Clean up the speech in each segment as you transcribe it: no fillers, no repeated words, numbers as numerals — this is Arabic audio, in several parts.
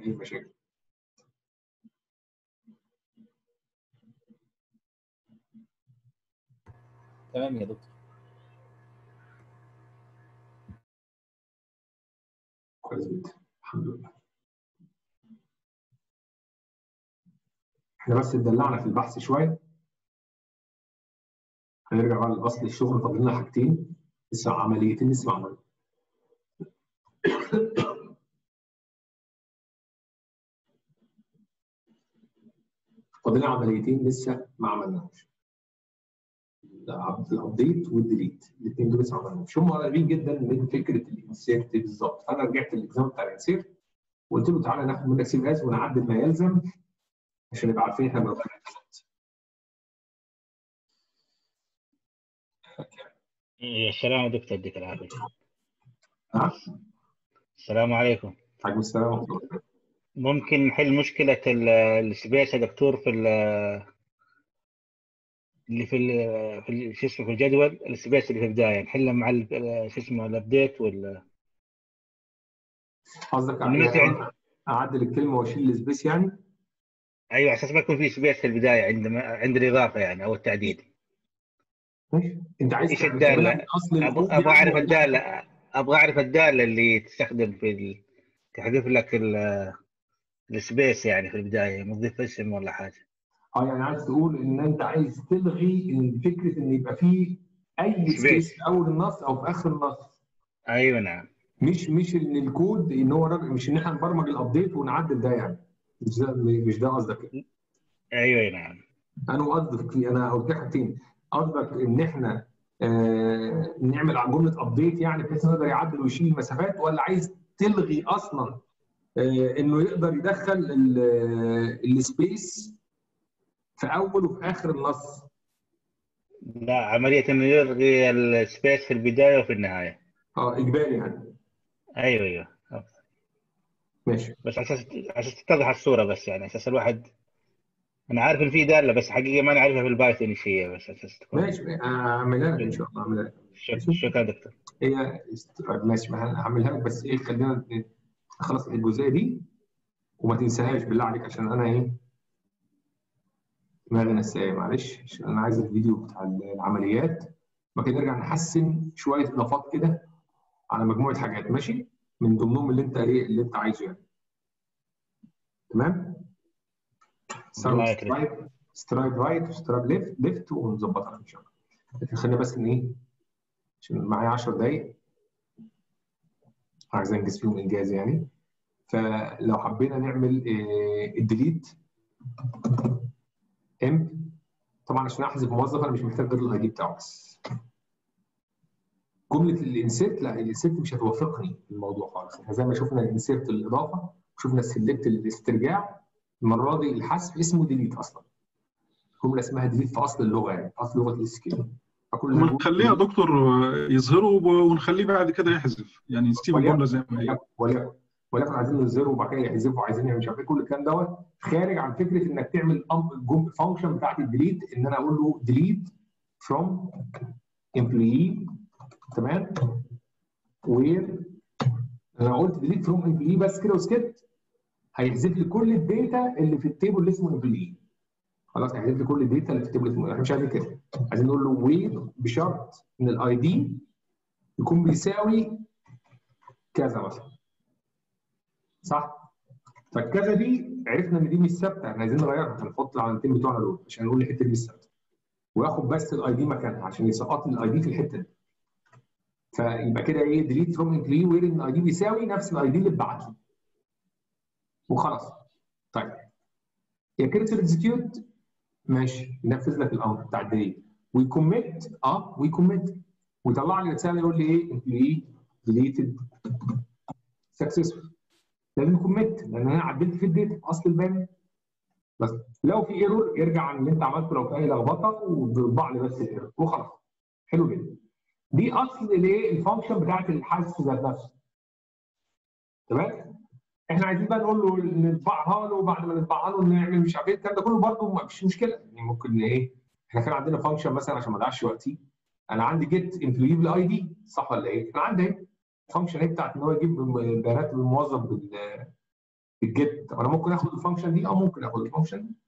اي مشاكل. تمام يا دكتور. كويس جدا الحمد لله. احنا بس اتدلعنا في البحث شويه، هنرجع بقى لاصل الشغل. فاضل لنا حاجتين لسه، عمليتين لسه ما عملنا. فاضل لنا عمليتين لسه ما عملناهمش، الابديت والديليت. الاثنين دول لسه ما عملناهمش، هم قريبين جدا من فكره الانسيرت بالظبط. فانا رجعت للاكزام بتاع الانسيرت وقلت له تعالى ناخد منك سيف از ونعدل ما يلزم عشان نبقى عارفين احنا بنروح بالظبط. السلام عليكم دكتور، يديك العافيه. نعم. السلام عليكم. عليكم السلام ورحمه الله وبركاته. ممكن نحل مشكله السبيس يا دكتور في اللي في شو اسمه في الجدول، السبيس اللي في البدايه نحلها مع شو اسمه الابديت قصدك بالنسبه يعني اعدل الكلمه واشيل السبيس يعني؟ ايوه، على اساس ما يكون في سبيس في البدايه عند الاضافه يعني او التعديل. ماشي. انت عايز ايش تعملها من الداله؟ اصل الكود ابغى يعني اعرف ولا؟ الداله، ابغى اعرف الداله اللي تستخدم تحذف لك السبيس يعني في البدايه، ما تضيف اسم ولا حاجه. يعني عايز تقول ان انت عايز تلغي فكره ان يبقى فيه اي سبيس، سبيس في اول النص او في اخر النص. ايوه نعم. مش ان الكود ان هو مش ان احنا نبرمج الابديت ونعدل ده يعني. مش ده قصدك؟ ايوه نعم. انا قصدك انا قلت لك حاجتين. قصدك ان احنا نعمل على جمله ابديت يعني بحيث انه يقدر يعدل ويشيل المسافات، ولا عايز تلغي اصلا انه يقدر يدخل السبيس في اول وفي اخر النص؟ لا، عمليه انه يلغي السبيس في البدايه وفي النهايه. اجباري يعني. ايوه ماشي. بس على اساس تتضح الصوره، بس يعني على اساس الواحد، انا عارف ان في داله بس حقيقه ما نعرفها في البايثون ايش هي، بس على اساس تكون. ماشي اعملها لك ان شاء الله، اعملها لك. ماشي. شكرا دكتور. هي ماشي، هعملها لك بس ايه، خلينا نخلص الجزئيه دي وما تنساهاش بالله عليك، عشان انا ايه دماغي نسايه، معلش، عشان انا عايز الفيديو بتاع العمليات. وبعد كده نرجع نحسن شويه اضافات كده على مجموعه حاجات، ماشي، من ضمنهم اللي انت ايه اللي انت عايزه يعني. تمام. بالله يكرمك. سترايب رايت وسترايب ليفت ونظبطها ان شاء الله. لكن خلينا بس ان ايه، عشان معايا 10 دقايق عايز انجز فيهم انجاز يعني. فلو حبينا نعمل الديليت ام، طبعا عشان احذف موظف انا مش محتاج غير الاي دي بتاعه بس. جمله الانسيرت، لا الانسيرت مش هتوافقني في الموضوع خالص. احنا زي ما شفنا الانسيرت الاضافه، شفنا السلكت الاسترجاع، المره دي الحذف اسمه ديليت اصلا. جمله اسمها ديليت في اصل اللغه يعني، في اصل لغه الاس كيو ال. فكل اللي هنقول ونخليه يا دكتور يظهره ونخليه بعد كده يحذف، يعني نسيب الجمله زي ما هي. ولكن عايزين نظهره وبعد كده يحذفه، عايزين نعمل مش عارف ايه، كل الكلام دوت خارج عن فكره انك تعمل فانكشن بتاعت الديليت، ان انا اقول له ديليت فروم امبلوي. تمام. وير انا قلت ديليت فروم امبلوي بس كده وسكت، هيحذف لي كل الداتا اللي في التيبل اللي اسمه امبلوي. خلاص هيحذف لي كل الداتا اللي في التيبل اللي اسمه، احنا مش عايزين كده. عايزين نقول له وير بشرط ان الاي دي يكون بيساوي كذا مثلا، صح؟ فالكذا دي عرفنا ان دي مش ثابته، احنا عايزين نغيرها، هنحط العلامتين بتوعنا دول عشان نقول الحته دي مش ثابته، واخد بس الاي دي مكانها عشان يسقط لي الاي دي في الحته دي. فيبقى كده ايه، ديليت فروم امبلوي وير ان الاي دي بيساوي نفس الاي دي اللي اتبعت لي وخلاص. طيب يا كريتور اكزكيوت، ماشي، ينفذ لك الامر بتاع الديليت ويكمت، ويكمت ويطلع لي رساله يقول لي ايه، امبلوي ديليتد سكسسفول. لازم يكمت لان انا عدلت في الداتا في اصل البيانات. بس لو في ايرور يرجع عن اللي انت عملته، لو في اي لخبطه وتطبع لي بس الايرور وخلاص. حلو جدا. دي اصل الايه، الفانكشن بتاعت الحذف ذات نفسه. تمام. احنا عايزين بقى نقول له نطبعها له، وبعد ما نطبعها له نعمل مش عارف ايه الكلام ده كله، برده مش مشكله يعني. ممكن ايه، احنا كان عندنا فانكشن مثلا عشان ما اضيعش وقتي، انا عندي جيت امبلوي بالاي دي، صح ولا ايه؟ انا عندي فانكشن ايه بتاعت ان هو يجيب بيانات الموظف الجيت. طب انا ممكن اخد الفانكشن دي؟ ممكن اخد الفانكشن دي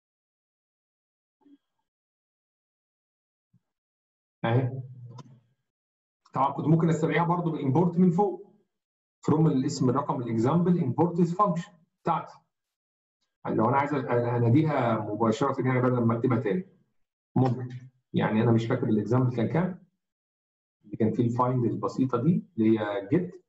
اهي. طبعا كنت ممكن استدعيها برضه بالامبورت من فوق فروم الاسم الرقم الاكزامبل امبورت فانكشن بتاعتي. لو انا عايز اناديها مباشره هنا بدل ما اكتبها تاني ممكن. يعني انا مش فاكر الاكزامبل كان كام، اللي كان فيه الفايند البسيطه دي اللي هي جيت.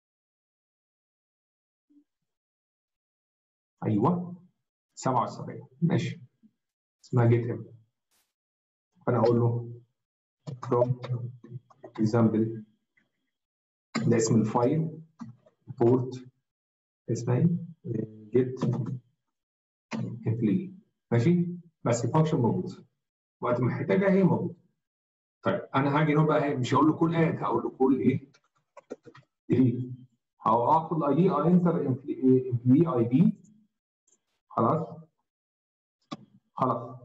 ايوه 77 ماشي، اسمها جيت ام. فانا اقول له فروم اكزامبل، ده اسم الفايل، بورت اسمها ايه؟ جيت امبلي. ماشي، بس الفانكشن موجود وقت ما احتاجها هي موجوده. طيب انا هاجي هنا بقى مش هقول له كول اد، هقول له كول ايه؟ ديليت. او اخد الاي دي انتر امبلي اي دي. خلاص خلاص.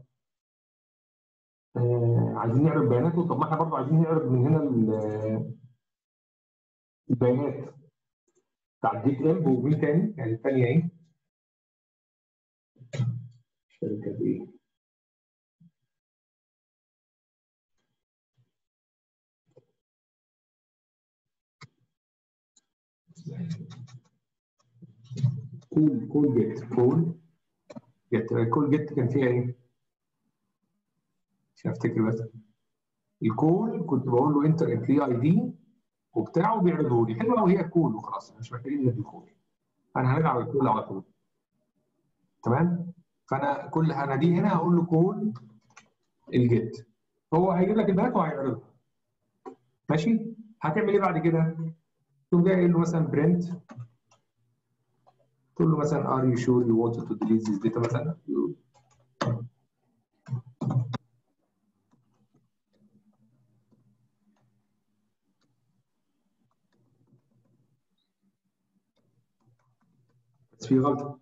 عايزين نعرض بياناته. طب ما احنا برضه عايزين نعرض من هنا البيانات بتاع الجيت امب. ومين تاني؟ يعني الثانيه ايه؟ شركه ايه؟ كول جيت. كول جيت كان فيها ايه؟ عشان افتكر بس. الكول كنت بقول له انتر امبلي اي دي وبتاعه بيعرضه لي. حلو قوي، هي كول وخلاص، مش محتاجين غير الكول. انا هرجع على الكول على طول. تمام. فانا كل هناديه هنا هقول له كول الجيت، هو هيجيب لك البيانات وهيعرضها. ماشي. هتعمل ايه بعد كده؟ تقوم جاي قايل له مثلا برنت، تقول له مثلا ار يو شور يو want to delete this data مثلا. بس في غلطه.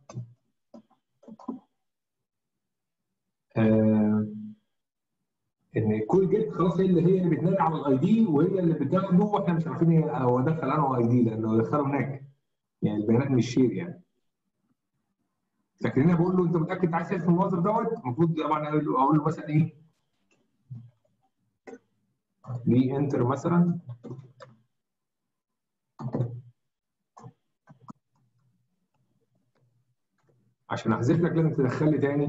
ان كل جيت خلاص هي اللي بتنادي على الاي دي وهي اللي بتدخله، واحنا مش عارفين هو دخل انه اي دي لانه دخله هناك. يعني البيانات مش شير يعني. لكن هنا بقول له انت متاكد عايز اسم الموظف دوت؟ المفروض طبعا اقول له مثلا ايه؟ ليه انتر مثلا. عشان احذف لك لازم تدخل لي تاني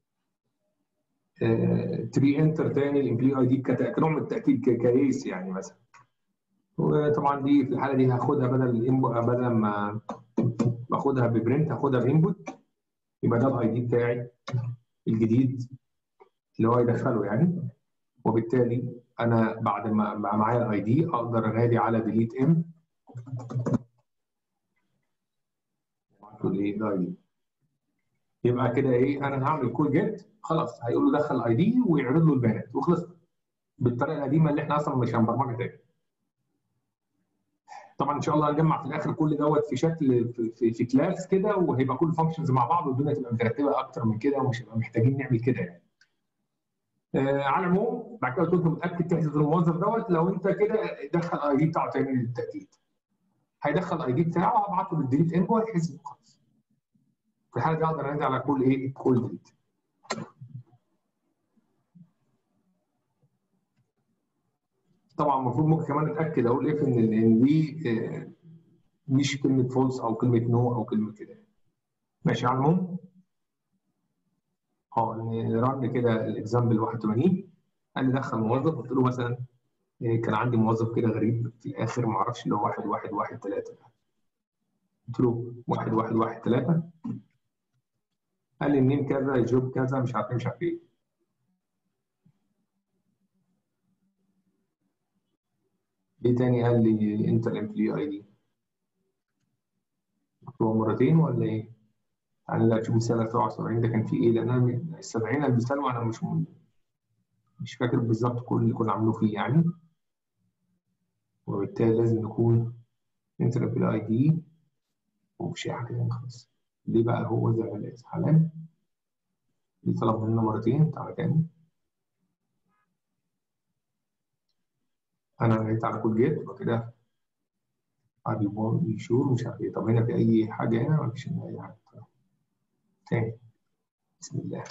تري انتر تاني الامبلوي اي دي كنوع من التاكيد ككيس يعني مثلا. وطبعا دي في الحاله دي هاخدها بدل ما باخدها ببرنت هاخدها بانبوت. يبقى ده الاي دي بتاعي الجديد اللي هو يدخله يعني. وبالتالي انا بعد ما بقى معايا الاي دي اقدر انادي على ديليت ام الاي دي. يبقى كده ايه؟ انا هعمل كول جيت خلاص، هيقول له دخل اي دي ويعرض له البيانات وخلص بالطريقه القديمه اللي احنا اصلا مش هنبرمجها تاني. طبعا ان شاء الله هنجمع في الاخر كل دوت في شكل في كلاس كده، وهيبقى كل فانكشنز مع بعض والدنيا تبقى مترتبه اكتر من كده، ومش هنبقى محتاجين نعمل كده يعني. على العموم بعد كده كنت متاكد تحذف الموظف دوت. لو انت كده دخل اي دي بتاعه تاني للتاكيد، هيدخل اي دي بتاعه هبعته بالديليت انفو هيحذف خلاص. في الحاله دي اقدر انادي على كل ايه؟ كل ديليت. طبعا المفروض ممكن كمان اتاكد اقول ايه ان دي مش كلمه فولس او كلمه نو او كلمه كده. ماشي. على العموم نرن كده الاكزامبل 81. قال لي دخل موظف، قلت له مثلا كان عندي موظف كده غريب في الاخر ما اعرفش اللي هو 1113. قلت له 1113. قال لي النيم كذا الجوب كذا مش عارف ايه مش عارف ايه. ايه تاني؟ قال لي انت الامبلوي اي دي. قلت له مرتين ولا ايه؟ يعني لا تشوف مثال 77 ده كان فيه ايه؟ لان انا 70 المثال وانا مش فاكر بالظبط كل اللي كنا عاملينه فيه يعني. وبالتالي لازم نكون انت الامبلوي اي دي ومش اي حاجه ثانيه خالص. ليه بقى هو زي ما لقيت حالا دي طلب مننا مرتين. تعالى تاني. انا جيت على كود جيت وكده ار يو شور مش عارف ايه. طب هنا في اي حاجه هنا؟ ما فيش اي حاجه. تاني بسم الله.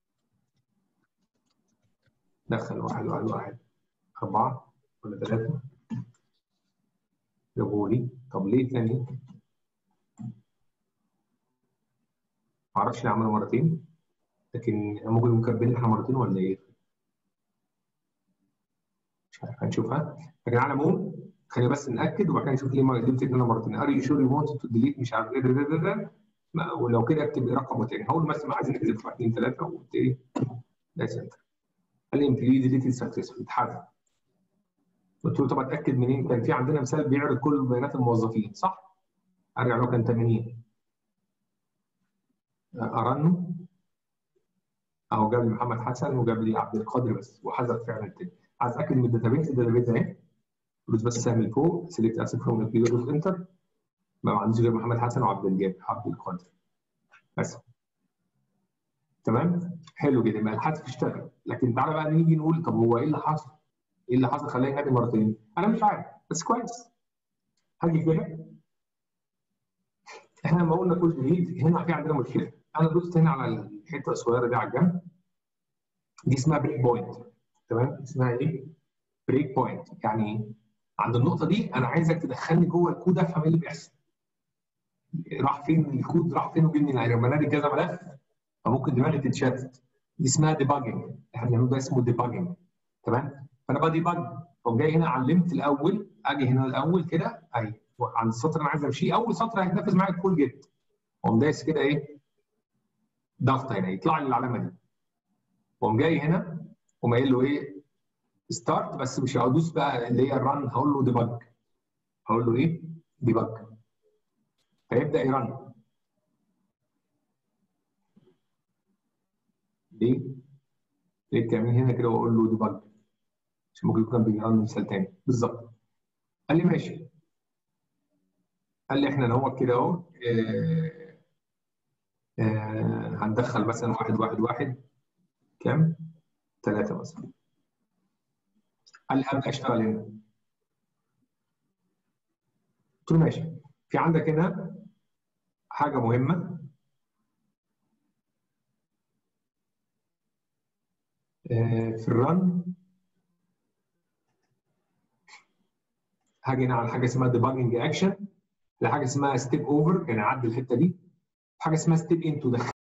دخل 1 1 1 4 ولا 3 جابوا لي. طب ليه تاني؟ معرفش ليه عملوا مرتين، لكن ممكن مكبرين احنا مرتين ولا ايه؟ مش عارف، هنشوفها. لكن على العموم خلينا بس ناكد وبعد كده نشوف ليه جبت ان انا مرتين. ار يو شور يو وونت تو ديليت مش عارف ايه ولو كده اكتب رقم تاني. هقول مثلا عايزين نكتب 1 2 3 وقلت ايه؟ بس انت قال لي امبلي ديليتد سكسسفول اتحذف. قلت له طب اتاكد منين؟ كان في عندنا مثال بيعرض كل بيانات الموظفين صح؟ ارجع له كان 80 ارنه اهو جاب لي محمد حسن وجاب لي عبد القادر بس وحذف فعلا التاني. عايز اتاكد من الداتابيس اهي. دوس بس سهم فوق سيلكت اسف فروم الكيبورد دوس انتر. ما عنديش غير محمد حسن وعبد القادر بس. تمام؟ حلو جدا يبقى الحذف اشتغل. لكن تعالى بقى نيجي نقول طب هو ايه اللي حصل؟ ايه اللي حصل خلاني نادي مرتين؟ انا مش عارف بس كويس. هاجي كده احنا لما قلنا كل جديد هنا في عندنا مشكله. انا دوست هنا على الحته الصغيره دي على الجنب. دي اسمها بريك بوينت. تمام؟ اسمها ايه؟ بريك بوينت. يعني ايه؟ عند النقطه دي انا عايزك تدخلني جوه الكود افهم ايه اللي بيحصل. راح فين الكود؟ راح فين وجبني يعني لما نادي كذا ملف فممكن دماغي تتشتت. دي اسمها ديباجنج. احنا بنعمل ده اسمه ديباجنج. تمام؟ فانا بديباج. فقوم جاي هنا علمت الاول اجي هنا الاول كده اهي عند السطر اللي انا عايز امشيه اول سطر هيتنفذ معايا الكول جيت. اقوم دايس كده ايه؟ ضغط هنا يطلع لي العلامه دي. واقوم جاي هنا وقوم قايل له ايه؟ ستارت. بس مش هدوس بقى اللي هي الرن هقول له ديباج. هقول له ايه؟ ديباج. فيبدا يرن. ليه؟ ليه تعمل هنا كده واقول له ديباج؟ عشان ممكن يكون بيرن مثال تاني بالظبط. قال لي ماشي. قال لي احنا هو كده اهو هندخل مثلا 1 1 1 كام؟ 3 مثلا. قال لي ابدا اشتغل هنا. قلت له ماشي. في عندك هنا حاجه مهمه في الرن. هاجي هنا على حاجه اسمها ديباجنج اكشن، لحاجه اسمها ستيب اوفر يعني اعدي الحته دي، حاجه اسمها ستيب انتو